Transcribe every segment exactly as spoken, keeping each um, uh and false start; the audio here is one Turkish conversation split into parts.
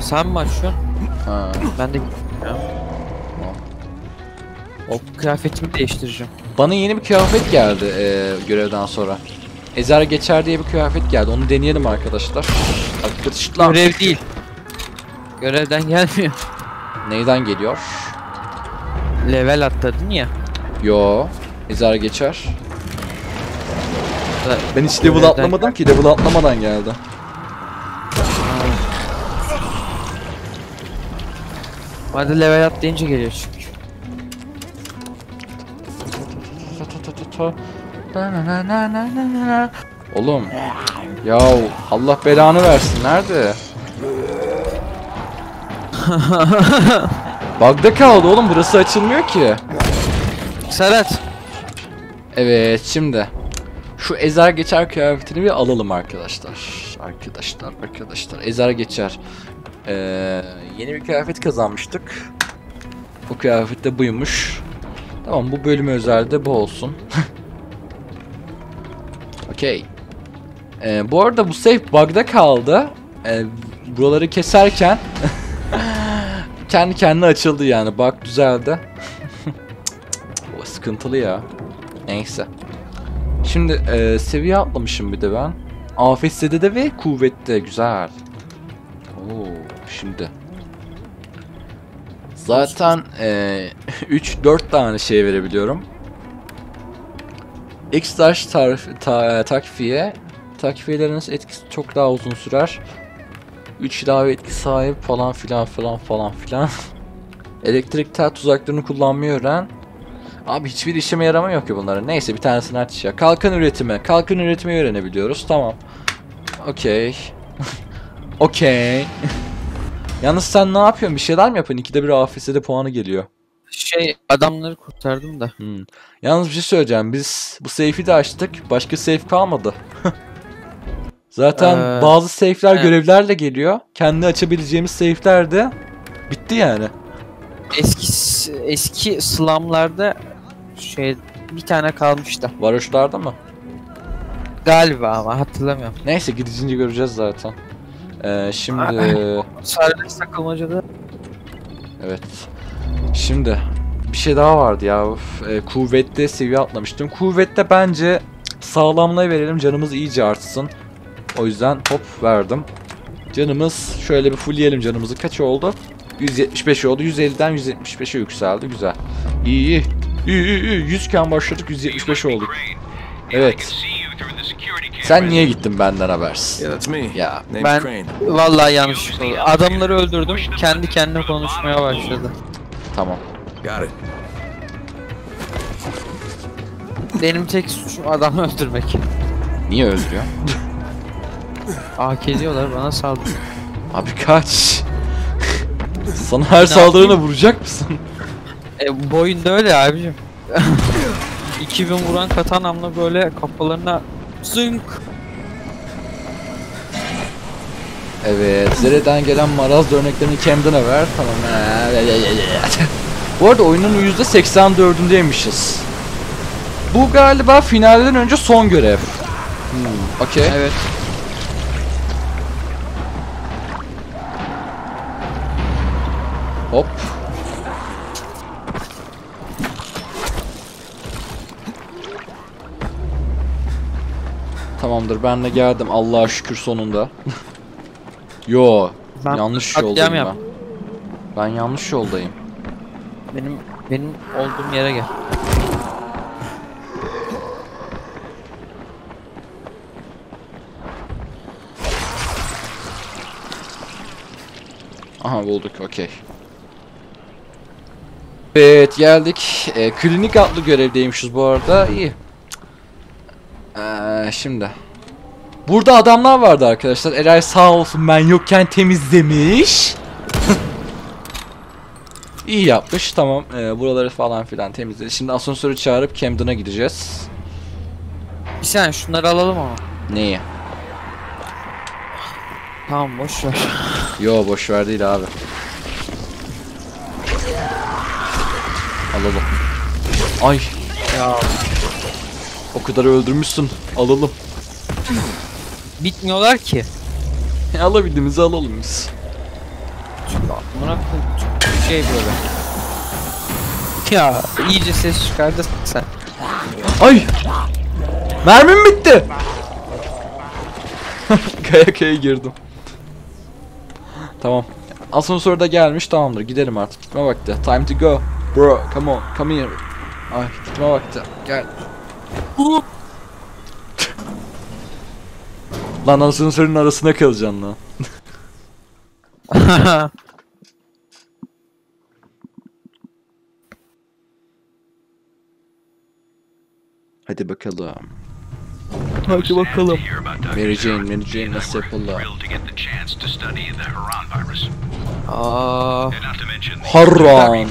Sen mi açıyorsun? Ha. Ben de ya. O kıyafetimi değiştireceğim. Bana yeni bir kıyafet geldi e, görevden sonra. Ezer geçer diye bir kıyafet geldi. Onu deneyelim arkadaşlar. Arkadaşlar. Görev değil. Görevden gelmiyor. Neyden geliyor? Level atladın ya. Yo. Ezer geçer. Ben hiç level Görevden... atlamadım ki. Level atlamadan geldi. Hadi level atlayınca geliyor çünkü. Oğlum. Yahu Allah belanı versin. Nerede? Bug'da kaldı oğlum. Burası açılmıyor ki. Serhat. Evet şimdi. Şu Ezer geçer kıyafetini bir alalım arkadaşlar. Arkadaşlar arkadaşlar. Ezer geçer. Ee, yeni bir kıyafet kazanmıştık. Bu kıyafet de buymuş. Tamam, bu bölüme özel de bu olsun. Okey. Ee, bu arada bu save bug'da kaldı. Ee, buraları keserken kendi kendine açıldı yani. Bug düzeldi. O sıkıntılı ya. Neyse. Şimdi e, seviye atlamışım bir de ben. Afetzede de ve kuvvette. Güzel. Oo, şimdi. Zaten e, üç dört tane şey verebiliyorum. X-Dash ta takviye. Takviyeleriniz etkisi çok daha uzun sürer. üç ilave etki sahip falan filan falan falan filan. Elektrik tel tuzaklarını kullanmayı öğren. Abi hiçbir işime yaramıyor ki bunların. Neyse bir tanesini aç ya. Kalkan üretimi. Kalkan üretimi öğrenebiliyoruz. Tamam. Okey. Okey. Yalnız sen ne yapıyorsun? Bir şeyler mi yapıyorsun? İkide bir A F S'de puanı geliyor. Şey, adamları kurtardım da. Hmm. Yalnız bir şey söyleyeceğim. Biz bu safe'i de açtık. Başka safe kalmadı. Zaten ee, bazı safe'ler evet. görevlerle geliyor. Kendi açabileceğimiz safe'ler de bitti yani. Eski eski slumlarda şey bir tane kalmıştı. Varoşlarda mı? Galiba ama hatırlamıyorum. Neyse gidince göreceğiz zaten. Ee, şimdi... Serbest takılmacada. Evet. Şimdi bir şey daha vardı ya. E, kuvvette seviye atlamıştım. Kuvvette bence sağlamlığı verelim. Canımız iyice artsın. O yüzden hop verdim. Canımız şöyle bir fullleyelim canımızı. Kaç oldu? yüz yetmiş beş oldu. yüz elliden yüz yetmiş beşe yükseldi. Güzel. İyi iyi. İyi iyi iyi. yüz iken başladık. yüz yetmiş beş olduk. Evet. Sen niye gittin benden habersiz? Ya ben vallahi yanlış oldu. Adamları öldürdüm. Kendi kendine konuşmaya başladı. Tamam. Benim tek suçum adamı öldürmek. Niye öldürüyor? A K diyorlar bana saldırı. Abi kaç. Sana her saldırına vuracak mısın? E bu oyunda öyle abicim. iki bin vuran katanamla böyle kafalarına zınk. Evet, Zere'den gelen maraz örneklerini Camden'a ver. Tamam. Bu arada oyunun yüzde seksen dördündeymişiz. Bu galiba finalden önce son görev. Hmm, okey. Evet. Hop. Tamamdır, ben de geldim Allah'a şükür sonunda. Yo, ben yanlış yoldayım ben. Yap. Ben yanlış yoldayım. Benim benim olduğum yere gel. Aha bulduk, okey. Evet geldik. E, klinik adlı görevdeymişiz bu arada. İyi. Ee, şimdi. Burada adamlar vardı arkadaşlar. Eray sağ olsun ben yokken temizlemiş. İyi yapmış. Tamam. Ee, buraları falan filan temizledi. Şimdi asansörü çağırıp Camden'a gideceğiz. Bir saniye şunları alalım ama. Neyi? Tamam boş ver. Yo boş ver değil abi. Alalım. Ay. Ya. O kadar öldürmüşsün. Alalım. Bitmiyorlar ki. Alabildiğimizi alalım biz. Buna şey böyle. Ya iyice ses çıkardı sen. Ay! Mermim bitti. Kaya kaya girdim. Tamam. Asansör de gelmiş, tamamdır. Gidelim artık. Gitme vakti. Time to go. Bro, come on. Come here. Ay, gitme vakti. Gel. Lan asansörün arasına kalacaksın lan. Hadi bakalım. Hadi bakalım. Mary Jane, Mary Jane nasıl yapılır? Aa, Harran.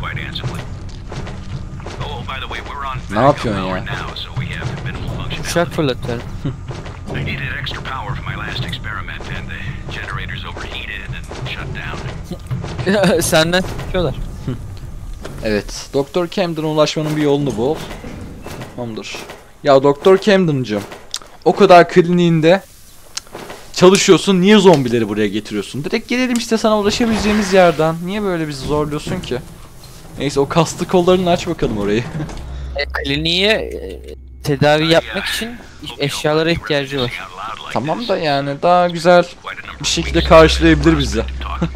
Ne yapıyorsun ya? uçak fırlatıyorum. I needed extra power for my last experiment and the generators overheated and shut down. Senden çıkıyorlar. Evet, Doktor Camden'a ulaşmanın bir yolunu bul. Tamamdır. Ya Doktor Camden'cığım, o kadar kliniğinde çalışıyorsun, niye zombileri buraya getiriyorsun? Direkt gelelim işte sana ulaşabileceğimiz yerden. Niye böyle bizi zorluyorsun ki? Neyse, o kaslı kollarını aç bakalım orayı. E, kliniğe e, tedavi yapmak için eşyalara ihtiyacı var. Tamam da yani daha güzel bir şekilde karşılayabilir bizi.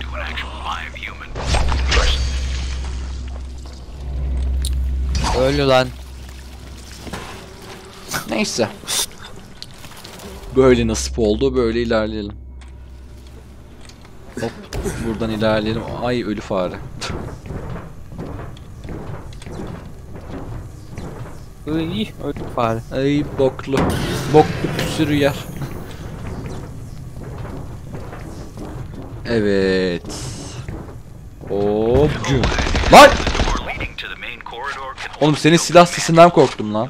Öyle lan. Neyse. Böyle nasip oldu, böyle ilerleyelim. Hop, buradan ilerleyelim. Ay ölü fare. İyi, öyle fare. Ay boklu. Boklu sürü yer. Evet. Hop güm. Lan! Oğlum senin silah sesinden korktum lan.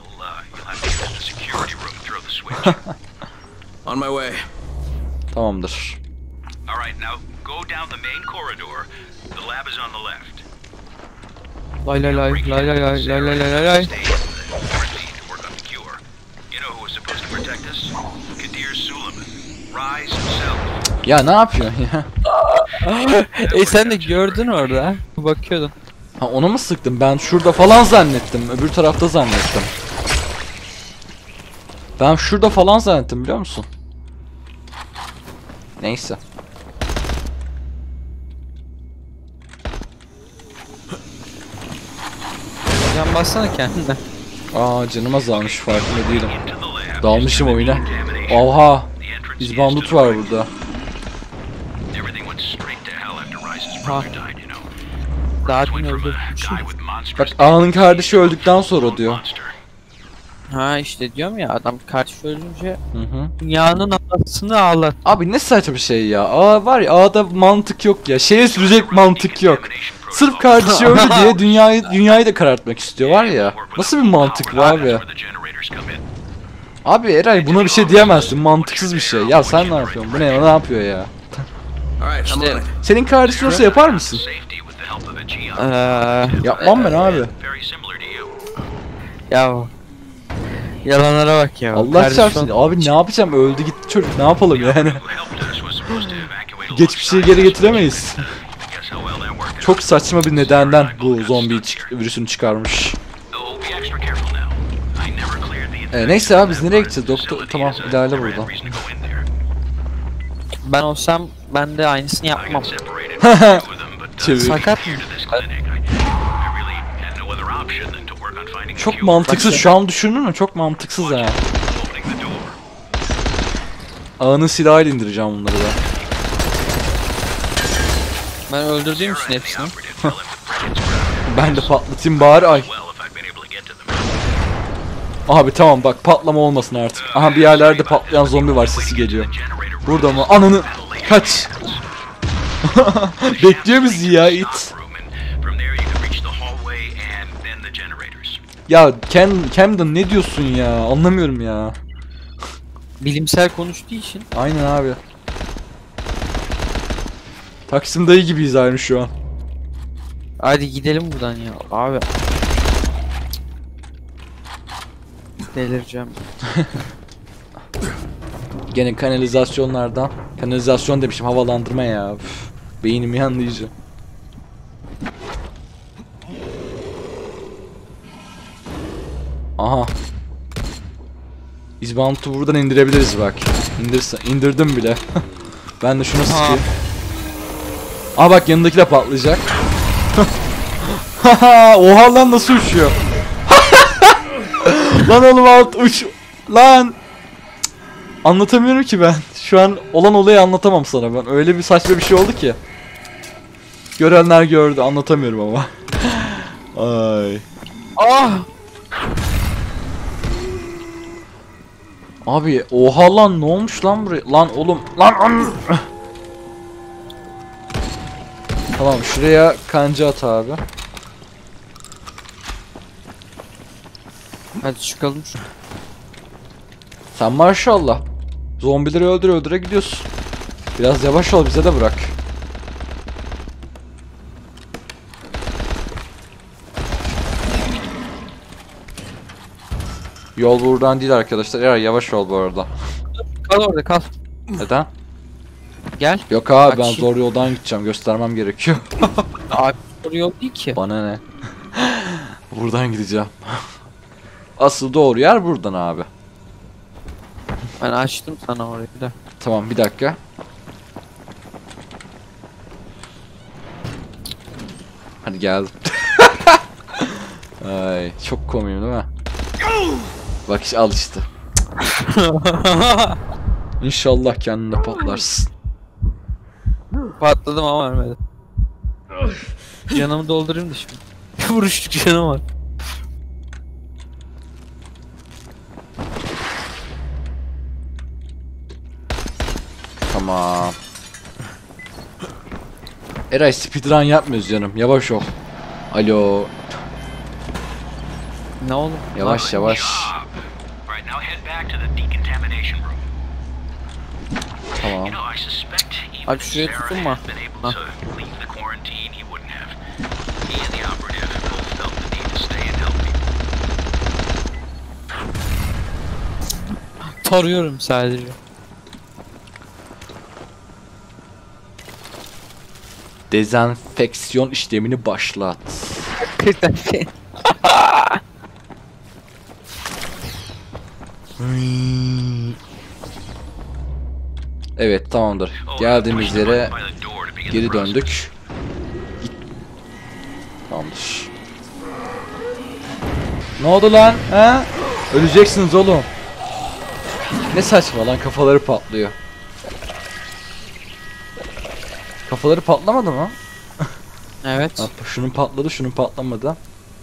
On my way. Tamamdır. All right, now go down the main corridor. The lab is on the left. Lay lay lay lay lay lay lay lay lay lay. Stay in the R and D to work on the cure. You know who was supposed to protect us? Kadir Suleiman. Rise himself. Ya ne yapıyorsun ya? E sen de gördün orada. Bakıyordun. Ha ona mı sıktım? Ben şurada falan zannettim. Öbür tarafta zannettim. Ben şurada falan zannettim biliyor musun? Neyse. Can bassana kendine. Aa canım azalmış, farkında değilim. Dalmışım oyuna. Oha. İzbandut var burada. Everything went straight to hell after Rise's Ha. brother died, you know. Daha Went dün from a öldü. guy with monstrous Bak Ağa'nın kardeşi öldükten sonra diyor. monster. Ha işte diyorum ya, adam karşı ölünce Hı hı. dünyanın anasını ağlar. Abi ne saçma bir şey ya. Aa var ya, A'da mantık yok ya. Şeye sürecek mantık yok. Sırf kardeşi öldü diye dünyayı dünyayı da karartmak istiyor var ya. Nasıl bir mantık bu abi? Abi Eray buna bir şey diyemezsin. Mantıksız bir şey. Ya sen ne yapıyorsun? Bu ne? Ne yapıyor ya? All right, I'm İşte on it. Senin kardeşin olsa yapar mısın? Eee Yapmam ben abi. Very similar to you. ya yalanlara bak ya. Allah Kardeşim çarpsın. Abi ne yapacağım? Öldü gitti çocuk. Ne yapalım yani? Who helped us was supposed to evacuate Geçmişi geri getiremeyiz. Guess how well that worked. Çok saçma bir nedenden bu zombi çık- virüsünü çıkarmış. Oh, be extra careful now. I never cleared the Ee, neyse abi biz nereye gideceğiz? Doktor tamam ilerle buradan. reason to go in there. Ben olsam ben de aynısını I yapmam. got separated from two of them, but uh, Çevir. Sakat mı? here to this clinic, I, I really had no other option than to work on finding a Çok cure. mantıksız. Şu an düşündün mü? Çok mantıksız ha. Opening the door. Ağanın silahıyla indireceğim bunları da. Ben öldürdüğüm için hepsini. Operative fell in with Bracken's ground. Ben de patlatayım bari. Ay. Well, if I'd been able to get to them. Abi tamam bak, patlama olmasın artık. Aha bir yerlerde patlayan zombi var, sesi geliyor. Burada mı? Ananı kaç. Bekliyor bizi ya it. Room, and from there you can reach the hallway and then the generators. Ya Cam Camden ne diyorsun ya? Anlamıyorum ya. Bilimsel konuştuğu için. Aynen abi. Taksim dayı gibiyiz aynı şu an. Hadi gidelim buradan ya abi. Delireceğim. Gene kanalizasyonlardan. Kanalizasyon demişim, havalandırma ya. Üf. Beynim yandı iyice. Aha. İzbant'ı buradan indirebiliriz bak. İndirse, indirdim bile. Ben de şunu sıkayım. Aa bak yanındaki de patlayacak. Oha lan nasıl uçuyor? Lan oğlum alt uç. Lan. Anlatamıyorum ki ben. Şu an olan olayı anlatamam sana ben. Öyle bir saçma bir şey oldu ki. Görenler gördü. Anlatamıyorum ama. Ay. Ah! Abi oha lan ne olmuş lan buraya? Lan oğlum lan an. Tamam şuraya kanca at abi. Hadi çıkalım şu. Sen maşallah. Zombileri öldüre öldüre gidiyorsun. Biraz yavaş ol bize de bırak. Yol buradan değil arkadaşlar. Eğer yavaş ol bu arada. Kal orada kal. Neden? Gel. Yok abi ben Açayım. zor yoldan gideceğim. Göstermem gerekiyor. Abi doğru yol değil ki. Bana ne? Buradan gideceğim. Asıl doğru yer buradan abi. Ben açtım sana orayı da. Tamam bir dakika. Hadi geldim. Ay çok komiyim değil mi? Bak işte al işte. İnşallah kendine patlarsın. Patladım ama ölmedim. Canımı doldurayım da şimdi. Bir vuruşluk canım var. Tamam. Eray speedrun yapmıyoruz canım. Yavaş ol. Alo. Ne oldu? Yavaş yavaş. Right, now head back to the decontamination room. Tamam. You know, I suspect even Abi if şuraya Sarah tutunma. had been able to leave the quarantine, he wouldn't have. He and the operative both felt the need to stay and help people. Tarıyorum sadece. Dezenfeksiyon işlemini başlat. Evet tamamdır. Geldiğimiz yere geri döndük. Tamamdır. Ne oldu lan? He? Öleceksiniz oğlum. Ne saçma lan kafaları patlıyor. Kafaları patlamadı mı? Evet. Ha, şunun patladı, şunun patlamadı.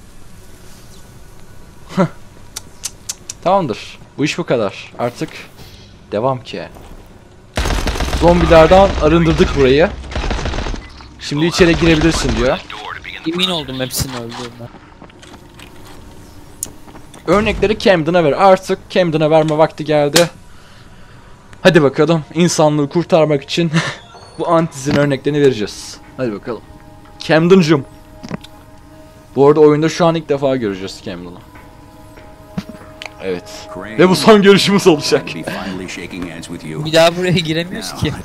Tamamdır. Bu iş bu kadar. Artık devam ki. Zombilerden arındırdık burayı. Şimdi içeri girebilirsin diyor. Emin oldum hepsini öldürdüm. Örnekleri Camden'a ver. Artık Camden'a verme vakti geldi. Hadi bakalım. İnsanlığı kurtarmak için bu antizin örneklerini vereceğiz. Hadi bakalım. Camden'cım. Bu arada oyunda şu an ilk defa göreceğiz Camden'ı. Evet. Ve bu son görüşümüz olacak. Bir daha buraya giremiyoruz ki.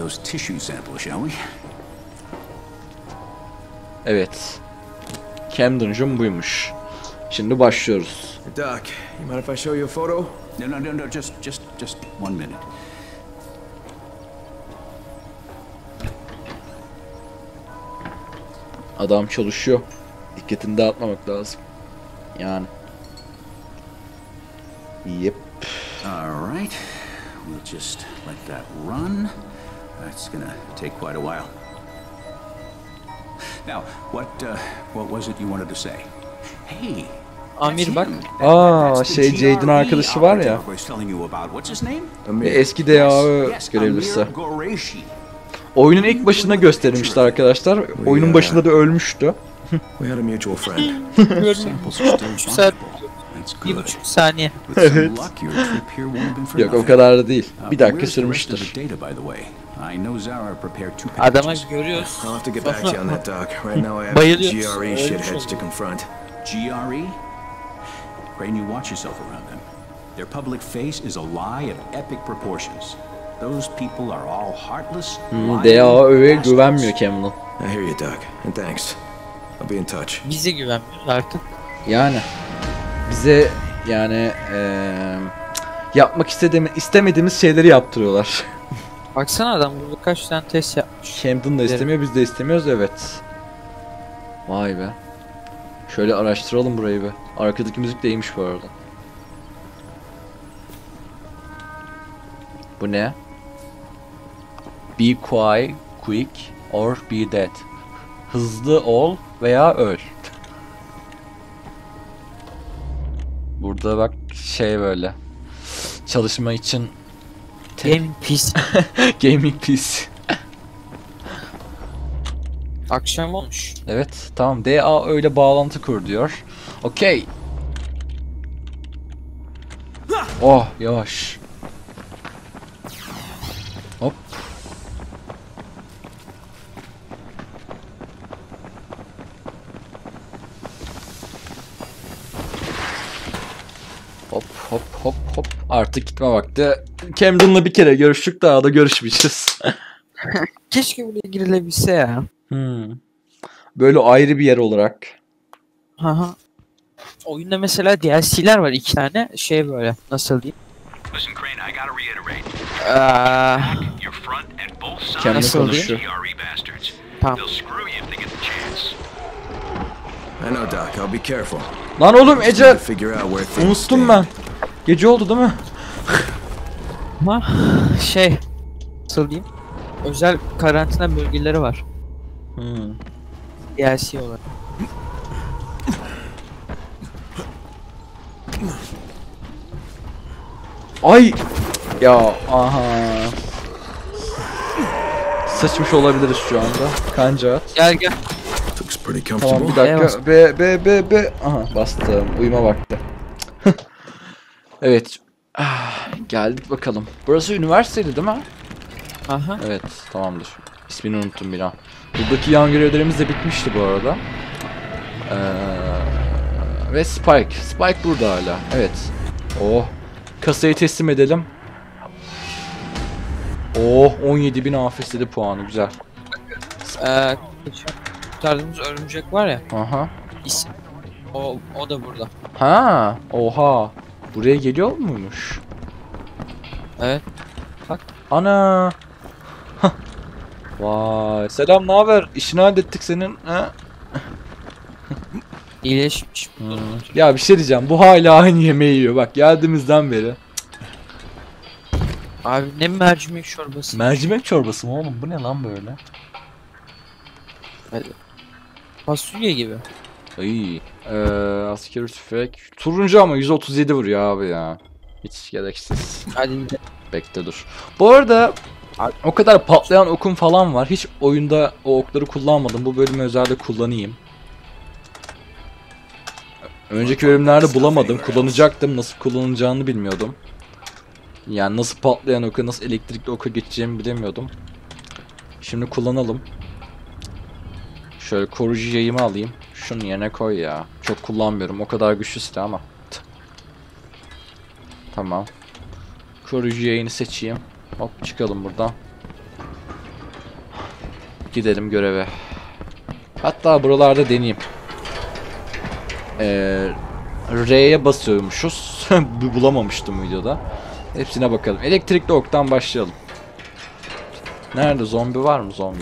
Evet. Camden'cım buymuş. Şimdi başlıyoruz. Doc, you mind if I show you a photo? No, no, no, no, just, just, just one minute. Adam çalışıyor. Dikkatini dağıtmamak lazım. Yani. Yep. All right, we'll just let that run. That's gonna take quite a while. Now, what, uh, what was it you wanted to say? Hey. Amir bak. Aa şey Jade'in arkadaşı var ya. Ve eski D A'yı görebilirse. Oyunun ilk başında gösterilmişti arkadaşlar. Oyunun başında da ölmüştü. We had a mutual friend. Üç saat, bir buçuk saniye. Evet. Yok o kadar da değil. Bir dakika sürmüştür. Adama görüyoruz. I'll have to get back to you on that, Doc. Right now I have Bayılıyoruz. G R E Öyle shitheads bir to confront. G R E? Crane, you watch yourself around them. Their public face is a lie of epic proportions. Those people are all heartless. Hmm, D A öyle güvenmiyor Cameron. I hear you, Doc, and thanks. I'll be in touch. Bize güvenmiyoruz artık. Yani bize yani eee yapmak istediğimiz, istemediğimiz şeyleri yaptırıyorlar. Baksana adam burada kaç tane test yapmış. Camden da istemiyor, biz de istemiyoruz, evet. Vay be. Şöyle araştıralım burayı be. Arkadaki müzik de iyiymiş bu arada. Bu ne? Be quiet, quick or be dead. Hızlı ol veya öl. Burada bak şey böyle. Çalışma için Game pis. gaming P C. Akşam olmuş. Evet, tamam. D A öyle bağlantı kur diyor. Okey. Oh, yavaş. Hop. Hop hop hop hop. Artık gitme vakti. Camden'la bir kere görüştük, daha da görüşmeyeceğiz. Keşke buraya girilebilse ya. Hmm. Böyle ayrı bir yer olarak. Haha. Oyunda mesela D L C'ler var iki tane şey böyle nasıl diyeyim? Listen, Crane, I gotta reiterate. Eee Your front and both sides Kendi Nasıl of the konuşuyor. G R E bastards. Tamam. They'll screw you if they get the chance. I know, Doc. I'll be careful. Lan oğlum Just need Ece. to figure out where things Unuttum stand. ben. Gece oldu değil mi? Ama şey nasıl diyeyim? Özel karantina bölgeleri var. Hmm. D L C olarak. Ay! Ya aha. Sıçmış olabiliriz şu anda. Kanca at. Gel gel. Looks pretty Tamam comfortable. bir dakika. Be be be be. Aha bastım. Uyuma vakti. Evet. Ah, geldik bakalım. Burası üniversiteydi değil mi? Aha. Evet tamamdır. İsmini unuttum bir an. Buradaki yan görevlerimiz de bitmişti bu arada. Ee, ve Spike. Spike burada hala. Evet. Oh. Kasayı teslim edelim. Oh on yedi bin afesledi puanı güzel. Eee kurtardığımız örümcek var ya. Aha. İsim. O o da burada. Ha, oha. Buraya geliyor muymuş? Evet. Ana. Hah. Vay. Selam, ne haber? İşini hallettik senin. Ha? İyileşmiş. Hmm. Ya bir şey diyeceğim. Bu hala aynı yemeği yiyor. Bak geldiğimizden beri. Abi ne mercimek çorbası. Mercimek çorbası mı oğlum? Bu ne lan böyle? Fasulye gibi. Ay. Ee, askeri tüfek. Turuncu ama yüz otuz yedi vuruyor abi ya. Hiç gereksiz. Hadi gidelim. Bekle dur. Bu arada o kadar patlayan okum falan var. Hiç oyunda o okları kullanmadım. Bu bölümü özelde kullanayım. Önceki bölümlerde bulamadım. Kullanacaktım. Nasıl kullanılacağını bilmiyordum. Yani nasıl patlayan oku, nasıl elektrikli oku geçeceğimi bilemiyordum. Şimdi kullanalım. Şöyle koruyucu yayımı alayım. Şunun yerine koy ya. Çok kullanmıyorum. O kadar güçlü silah ama. Tamam. Koruyucu yayını seçeyim. Hop çıkalım buradan. Gidelim göreve. Hatta buralarda deneyeyim. Ee, R'ye basıyormuşuz. Bulamamıştım videoda. Hepsine bakalım. Elektrikli oktan başlayalım. Nerede? Zombi var mı zombi?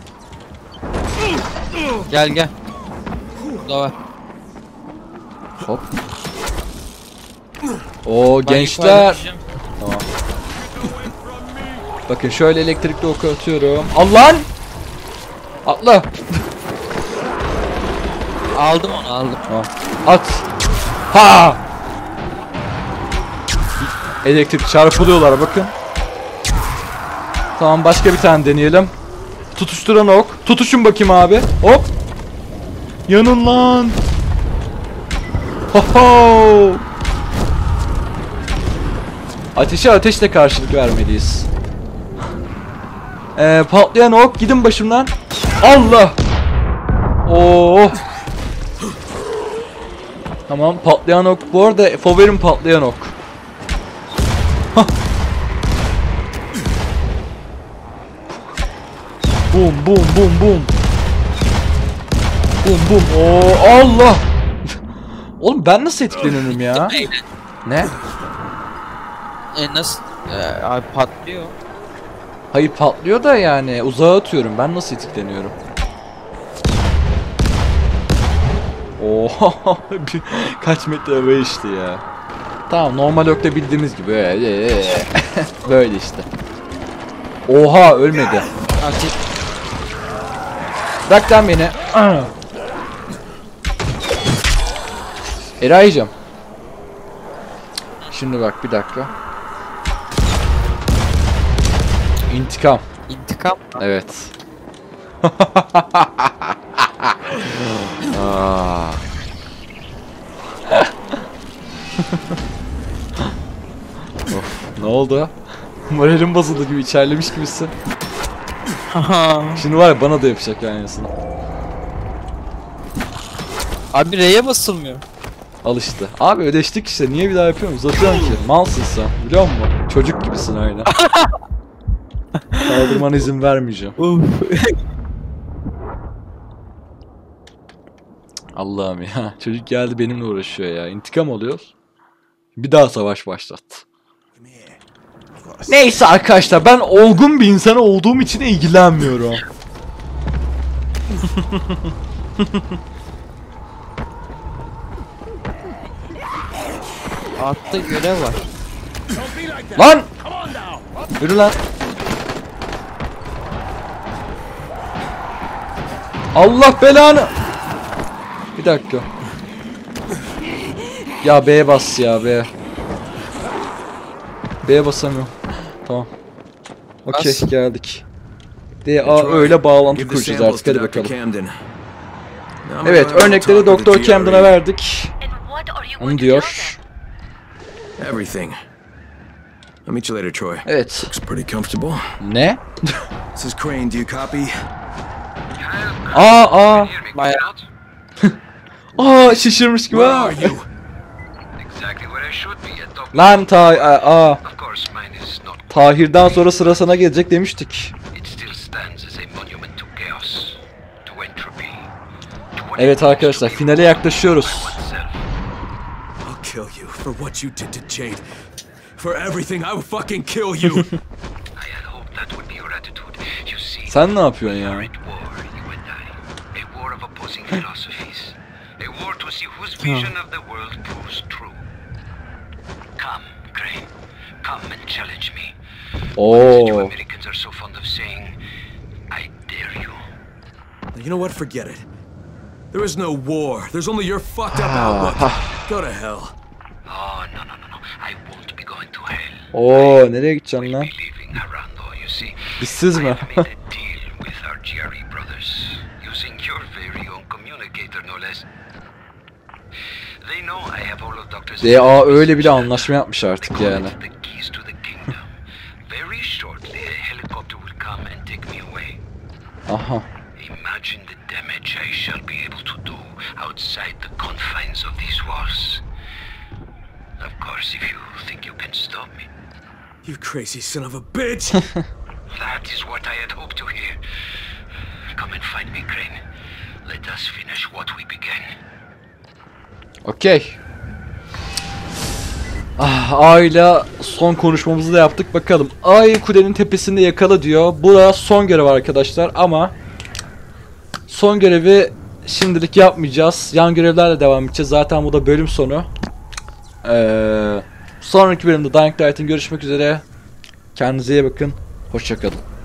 Gel gel. Burada var. Hop. Oo Ben gençler. yukarıda düşeceğim. Tamam. Bakın şöyle elektrikli oku atıyorum. Al lan! Atla. Aldım onu aldım. Tamam. At. Ha! Elektrik çarpılıyorlar bakın. Tamam başka bir tane deneyelim. Tutuşturan ok. Tutuşun bakayım abi. Hop. Yanın lan. Ho ho. Ateşe ateşle karşılık vermeliyiz. Ee, patlayan ok gidin başımdan. Allah. Oo. Tamam patlayan ok. Bu arada favorim patlayan ok. Hah. Bum bum bum bum. Bum bum. Oo Allah. Oğlum ben nasıl etkileniyorum ya? Ne? E nasıl? E, abi patlıyor. Hayır patlıyor da yani uzağa atıyorum. Ben nasıl etikleniyorum? Oha kaç metre havaya işte ya. Tamam normal ökte bildiğimiz gibi. Böyle işte. Oha ölmedi. Artık Bırak lan beni. Eray'cım. Şimdi bak bir dakika. İntikam. intikam. Evet. Aa. Of, ne oldu? Moralim bozuldu gibi içerlemiş gibisin. Şimdi var ya bana da yapacak yani aynısını. Abi R'ye basılmıyor. Al işte. Abi ödeştik işte. Niye bir daha yapıyorum? Uzatıyorsun ki. Malsın sen. Biliyor musun? Çocuk gibisin öyle. Kaldırmana izin vermeyeceğim. Allah'ım ya. Çocuk geldi benimle uğraşıyor ya. İntikam alıyoruz. Bir daha savaş başlat. Neyse arkadaşlar ben olgun bir insan olduğum için ilgilenmiyorum. Altta görev var. Lan! Yürü lan. Allah belanı. Bir dakika. Ya B'ye bas ya B. B'ye basamıyorum. Tamam. Okey Bas. geldik. D A öyle bağlantı Give the kuracağız samples artık to hadi Doctor bakalım. Camden. Now I'm Evet gonna örnekleri talk with the Doktor G R E. Camden'a verdik. And what are you Onu going to diyor. Everything. I'll meet you later, Troy. Evet. Looks pretty comfortable. Ne? This is Crane. Do you copy? Aa aa. Hear me, Baya- out? Aa şaşırmış gibi Where ha. are you? Exactly where I should be at Doctor. Lan ta aa. Of course, mine is not. Tahir'den sonra sıra sana gelecek demiştik. It still stands as a monument to chaos, to entropy, to what Evet it means arkadaşlar to be finale yaklaşıyoruz. oneself. I'll kill you for what you did to Jade. For everything, I will fucking kill you. I had hoped that would be your attitude. You see, Sen ne yapıyorsun we are ya? at war, you and I. A war of opposing philosophies. A war to see whose vision of the world proves true. Come, Crane. Come and challenge me. What is it you Oo. Americans are so fond of saying? I dare you. You know what? Forget it. There is no war. There's only your fucked up Ah, outlook. Go to hell. Oh, no, no, no, no. I won't be going to hell. Oo nereye gideceksin We'll lan? be leaving Harando, you see. Bizsiz I mi? have made a deal with our G R E brothers, using your very own communicator, no less. They know I have all of Doctor D A öyle bile anlaşma yapmış artık yani. The keys to the kingdom. Very shortly, a helicopter will come and take me away. Aha. Imagine the damage I shall be able to do outside the confines of these walls. Of course, if you think you can stop me. You crazy son of a bitch. That is what I had hoped to hear. Come and find me, Crane. Let us finish what we began. Okey. Ah, A ile son konuşmamızı da yaptık bakalım. A'yı kulenin tepesinde yakala diyor. Bura son görev arkadaşlar ama son görevi şimdilik yapmayacağız. Yan görevlerle devam edeceğiz. Zaten bu da bölüm sonu. Ee, sonraki bölümde Dying Light'ın görüşmek üzere. Kendinize iyi bakın. Hoşça kalın.